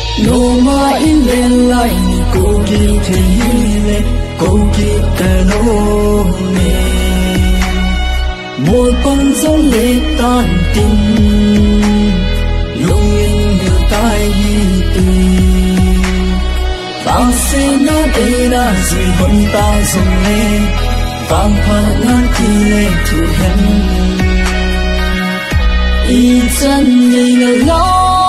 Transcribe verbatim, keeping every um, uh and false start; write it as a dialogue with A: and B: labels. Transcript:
A: nô ma in lên lại cô đi thì lên cô đi ta nô nè một con sông lệ tan tình lung linh như tai tình vang xin nó đi na rồi vẫn ta dùng lên vang hoa ngát khi lên thu hẹn y chân nhìn ngỡ